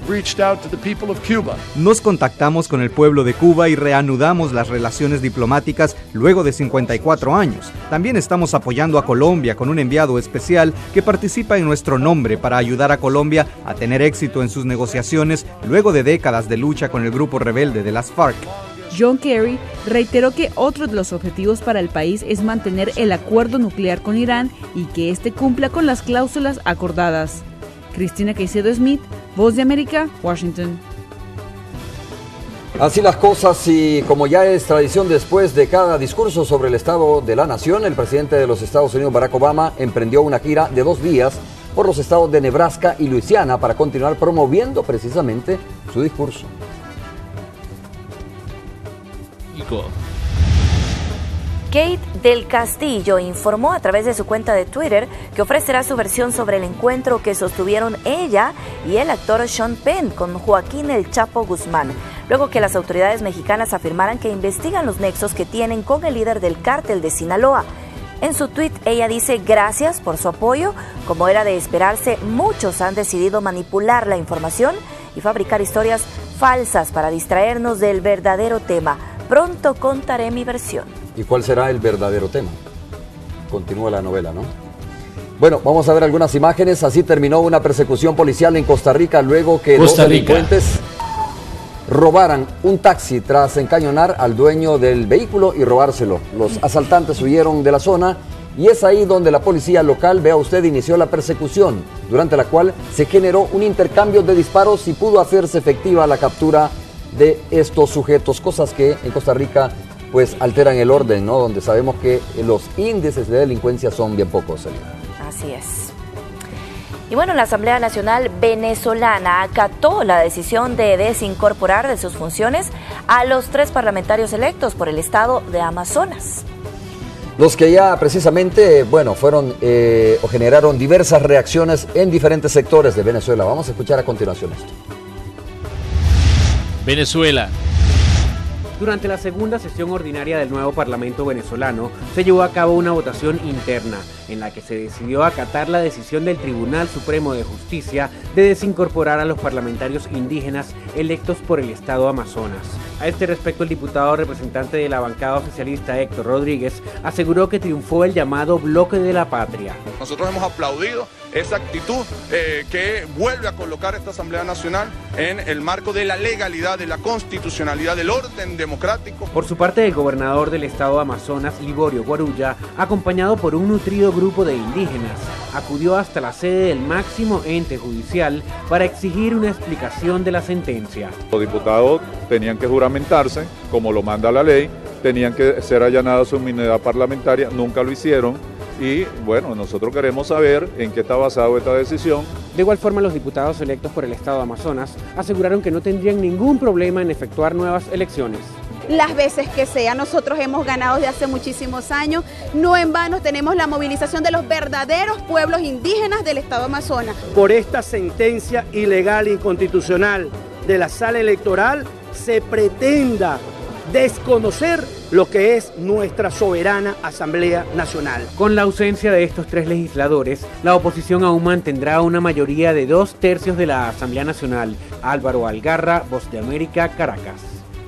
Nos contactamos con el pueblo de Cuba y reanudamos las relaciones diplomáticas luego de cincuenta y cuatro años. También estamos apoyando a Colombia con un enviado especial que participa en nuestro nombre para ayudar a Colombia a tener éxito en sus negociaciones luego de décadas de lucha con el grupo rebelde de las FARC. John Kerry reiteró que otro de los objetivos para el país es mantener el acuerdo nuclear con Irán y que éste cumpla con las cláusulas acordadas. Cristina Caicedo Smith, Voz de América, Washington. Así las cosas, y como ya es tradición, después de cada discurso sobre el estado de la nación, el presidente de los Estados Unidos, Barack Obama, emprendió una gira de dos días por los estados de Nebraska y Luisiana para continuar promoviendo precisamente su discurso. Kate del Castillo informó a través de su cuenta de Twitter que ofrecerá su versión sobre el encuentro que sostuvieron ella y el actor Sean Penn con Joaquín El Chapo Guzmán, luego que las autoridades mexicanas afirmaran que investigan los nexos que tienen con el líder del cártel de Sinaloa. En su tuit, ella dice gracias por su apoyo. Como era de esperarse, muchos han decidido manipular la información y fabricar historias falsas para distraernos del verdadero tema. Pronto contaré mi versión. ¿Y cuál será el verdadero tema? Continúa la novela, ¿no? Bueno, vamos a ver algunas imágenes. Así terminó una persecución policial en Costa Rica luego que dos delincuentes robaran un taxi tras encañonar al dueño del vehículo y robárselo. Los asaltantes huyeron de la zona y es ahí donde la policía local, vea usted, inició la persecución, durante la cual se generó un intercambio de disparos y pudo hacerse efectiva la captura de estos sujetos, cosas que en Costa Rica pues alteran el orden, ¿no? Donde sabemos que los índices de delincuencia son bien pocos. Así es. Y bueno, la Asamblea Nacional venezolana acató la decisión de desincorporar de sus funciones a los tres parlamentarios electos por el estado de Amazonas. Los que ya precisamente, bueno, fueron eh, o generaron diversas reacciones en diferentes sectores de Venezuela. Vamos a escuchar a continuación esto. Venezuela. Durante la segunda sesión ordinaria del nuevo Parlamento venezolano, se llevó a cabo una votación interna, en la que se decidió acatar la decisión del Tribunal Supremo de Justicia de desincorporar a los parlamentarios indígenas electos por el Estado Amazonas. A este respecto, el diputado representante de la bancada oficialista Héctor Rodríguez aseguró que triunfó el llamado bloque de la patria. Nosotros hemos aplaudido esa actitud eh, que vuelve a colocar esta Asamblea Nacional en el marco de la legalidad, de la constitucionalidad, del orden democrático. Por su parte, el gobernador del estado Amazonas, Liborio Guarulla, acompañado por un nutrido grupo de indígenas, acudió hasta la sede del máximo ente judicial para exigir una explicación de la sentencia. Los diputados tenían que juramentarse, como lo manda la ley, tenían que ser allanada su inmunidad parlamentaria, nunca lo hicieron. Y bueno, nosotros queremos saber en qué está basado esta decisión. De igual forma, los diputados electos por el estado de Amazonas aseguraron que no tendrían ningún problema en efectuar nuevas elecciones. Las veces que sea, nosotros hemos ganado desde hace muchísimos años, no en vano tenemos la movilización de los verdaderos pueblos indígenas del estado de Amazonas. Por esta sentencia ilegal e inconstitucional de la sala electoral se pretenda desconocer lo que es nuestra soberana Asamblea Nacional. Con la ausencia de estos tres legisladores, la oposición aún mantendrá una mayoría de dos tercios de la Asamblea Nacional. Álvaro Algarra, Voz de América, Caracas.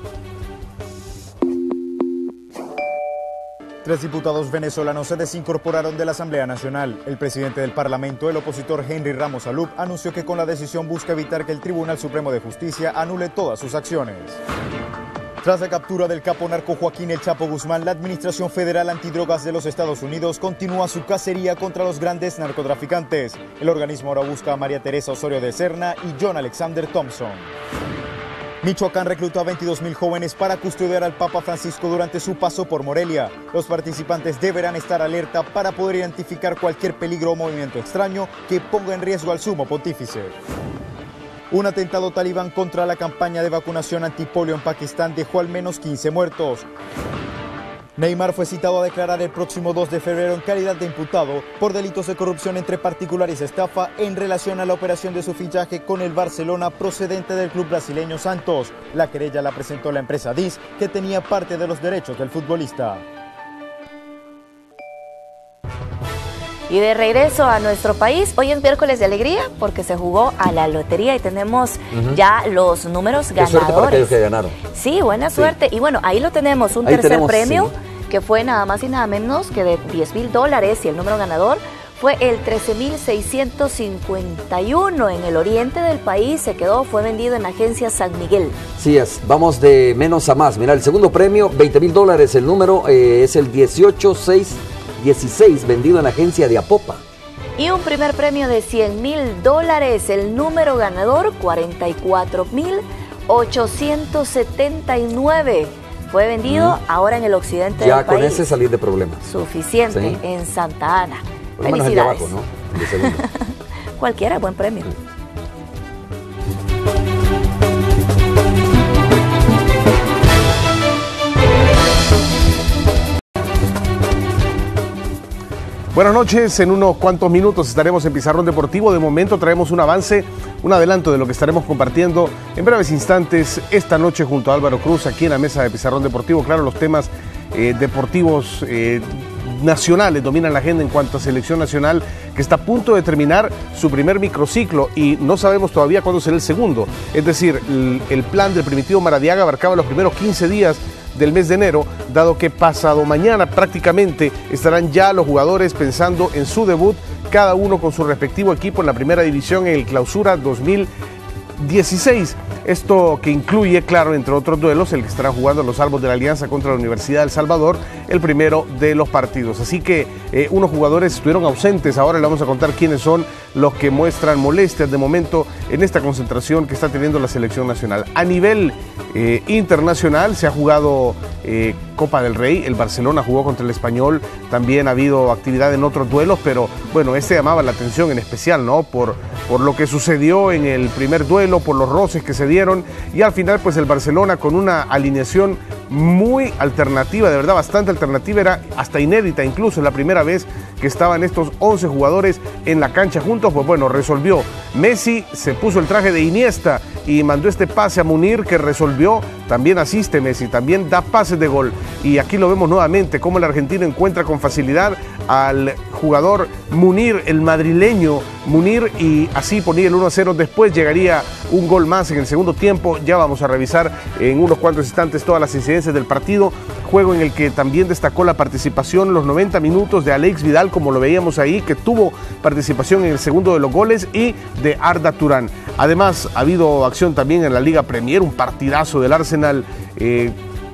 Tres diputados venezolanos se desincorporaron de la Asamblea Nacional. El presidente del Parlamento, el opositor Henry Ramos Alup, anunció que con la decisión busca evitar que el Tribunal Supremo de Justicia anule todas sus acciones. Tras la captura del capo narco Joaquín El Chapo Guzmán, la Administración Federal Antidrogas de los Estados Unidos continúa su cacería contra los grandes narcotraficantes. El organismo ahora busca a María Teresa Osorio de Serna y John Alexander Thompson. Michoacán reclutó a veintidós mil jóvenes para custodiar al Papa Francisco durante su paso por Morelia. Los participantes deberán estar alerta para poder identificar cualquier peligro o movimiento extraño que ponga en riesgo al sumo pontífice. Un atentado talibán contra la campaña de vacunación antipolio en Pakistán dejó al menos quince muertos. Neymar fue citado a declarar el próximo dos de febrero en calidad de imputado por delitos de corrupción entre particulares y estafa en relación a la operación de su fichaje con el Barcelona procedente del club brasileño Santos. La querella la presentó la empresa D I S, que tenía parte de los derechos del futbolista. Y de regreso a nuestro país, hoy es miércoles de alegría porque se jugó a la lotería y tenemos uh-huh. ya los números ganadores. Qué suerte para aquellos que ganaron. Sí, buena suerte. Sí. Y bueno, ahí lo tenemos, un ahí tercer tenemos, premio sí. que fue nada más y nada menos que de diez mil dólares y el número ganador fue el trece mil seiscientos cincuenta y uno. En el oriente del país se quedó, fue vendido en agencia San Miguel. Sí, es, vamos de menos a más. Mira, el segundo premio, veinte mil dólares, el número eh, es el dieciocho seis dieciséis, vendido en agencia de Apopa. Y un primer premio de cien mil dólares, el número ganador cuarenta y cuatro mil ochocientos setenta y nueve. Fue vendido mm. ahora en el occidente ya del país. Ya con ese salir de problemas. Suficiente, ¿sí? En Santa Ana. Por lo menos el de abajo, ¿no? El de segundo. Cualquiera, buen premio. Sí. Buenas noches, en unos cuantos minutos estaremos en Pizarrón Deportivo. De momento traemos un avance, un adelanto de lo que estaremos compartiendo en breves instantes esta noche junto a Álvaro Cruz aquí en la mesa de Pizarrón Deportivo. Claro, los temas eh, deportivos eh, nacionales dominan la agenda en cuanto a selección nacional, que está a punto de terminar su primer microciclo y no sabemos todavía cuándo será el segundo. Es decir, el, el plan del Primitivo Maradiaga abarcaba los primeros quince días del mes de enero, dado que pasado mañana prácticamente estarán ya los jugadores pensando en su debut, cada uno con su respectivo equipo en la primera división en el Clausura dos mil dieciséis. Esto que incluye, claro, entre otros duelos, el que estarán jugando los Albos de la Alianza contra la Universidad del Salvador, el primero de los partidos. Así que eh, unos jugadores estuvieron ausentes, ahora le vamos a contar quiénes son los que muestran molestias de momento en esta concentración que está teniendo la selección nacional. A nivel eh, internacional se ha jugado eh, Copa del Rey, el Barcelona jugó contra el Español, también ha habido actividad en otros duelos, pero bueno, este llamaba la atención en especial, ¿no? Por, por lo que sucedió en el primer duelo, por los roces que se dieron, y al final pues el Barcelona con una alineación muy alternativa, de verdad bastante alternativa, era hasta inédita, incluso la primera vez que estaban estos once jugadores en la cancha juntos, pues bueno, resolvió. Messi se puso el traje de Iniesta y mandó este pase a Munir que resolvió, también asiste Messi, también da pases de gol, y aquí lo vemos nuevamente, cómo el argentino encuentra con facilidad al jugador Munir, el madrileño Munir, y así ponía el uno a cero. Después llegaría un gol más en el segundo tiempo. Ya vamos a revisar en unos cuantos instantes todas las incidencias del partido, juego en el que también destacó la participación los noventa minutos de Alex Vidal, como lo veíamos ahí, que tuvo participación en el segundo de los goles, y de Arda Turán. Además ha habido acción también en la Liga Premier, un partidazo del Arsenal, eh,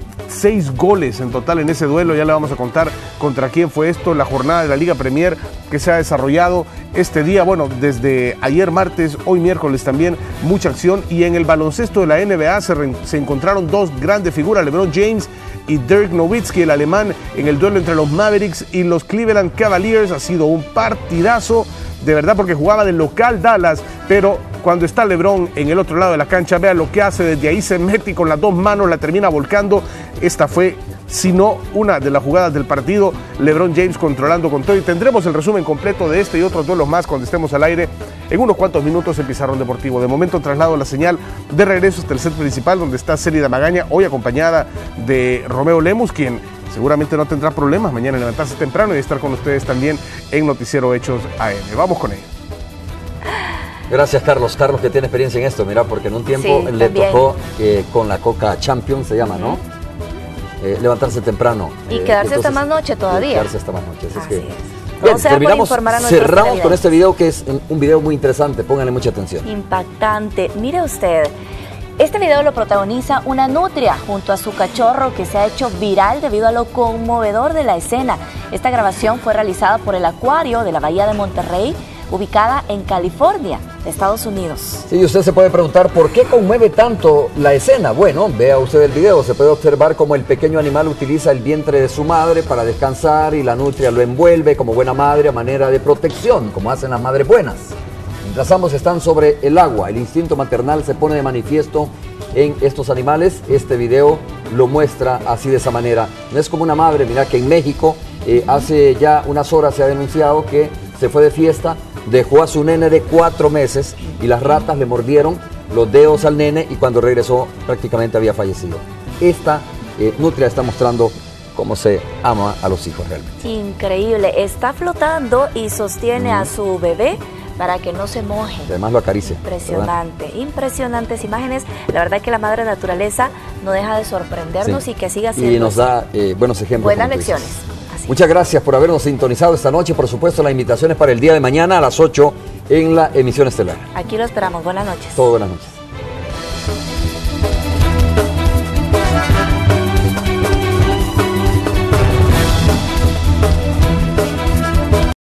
seis goles en total en ese duelo, ya le vamos a contar contra quién fue esto, la jornada de la Liga Premier que se ha desarrollado este día, bueno, desde ayer martes, hoy miércoles también, mucha acción, y en el baloncesto de la N B A se, re, se encontraron dos grandes figuras, LeBron James y Dirk Nowitzki, el alemán, en el duelo entre los Mavericks y los Cleveland Cavaliers. Ha sido un partidazo, de verdad, porque jugaba del local Dallas, pero cuando está LeBron en el otro lado de la cancha, vea lo que hace, desde ahí se mete y con las dos manos la termina volcando. Esta fue, si no una de las jugadas del partido, LeBron James controlando con todo, y tendremos el resumen completo de este y otros duelos más cuando estemos al aire en unos cuantos minutos en Pizarrón Deportivo. De momento traslado la señal de regreso hasta el set principal, donde está Célida Magaña, hoy acompañada de Romeo Lemus, quien seguramente no tendrá problemas mañana en levantarse temprano y estar con ustedes también en Noticiero Hechos A M. Vamos con ello. Gracias, Carlos. Carlos, que tiene experiencia en esto, mira, porque en un tiempo sí, le también tocó eh, con la Coca Champions, se llama, ¿no? Eh, levantarse temprano. Y eh, quedarse entonces, hasta más noche todavía. Quedarse hasta más noche. Así, Así es que... es. Bien, o sea, terminamos, cerramos con este video, que es un video muy interesante, pónganle mucha atención. Impactante. Mire usted, este video lo protagoniza una nutria junto a su cachorro, que se ha hecho viral debido a lo conmovedor de la escena. Esta grabación fue realizada por el Acuario de la Bahía de Monterrey, ubicada en California, Estados Unidos. Sí, usted se puede preguntar por qué conmueve tanto la escena. Bueno, vea usted el video, se puede observar cómo el pequeño animal utiliza el vientre de su madre para descansar y la nutria lo envuelve como buena madre a manera de protección, como hacen las madres buenas. Mientras ambos están sobre el agua, el instinto maternal se pone de manifiesto en estos animales. Este video lo muestra así, de esa manera. No es como una madre, mira que en México eh, hace ya unas horas se ha denunciado que se fue de fiesta, dejó a su nene de cuatro meses y las ratas le mordieron los dedos al nene y cuando regresó prácticamente había fallecido. Esta eh, nutria está mostrando cómo se ama a los hijos realmente. Increíble, está flotando y sostiene uh-huh. a su bebé para que no se moje. Además lo acaricia. Impresionante, ¿verdad? Impresionantes imágenes. La verdad que la madre naturaleza no deja de sorprendernos sí. y que siga siendo. Y nos da eh, buenos ejemplos. Buenas lecciones. Muchas gracias por habernos sintonizado esta noche. Por supuesto, la invitación es para el día de mañana a las ocho en la emisión estelar. Aquí lo esperamos. Buenas noches. Todo buenas noches.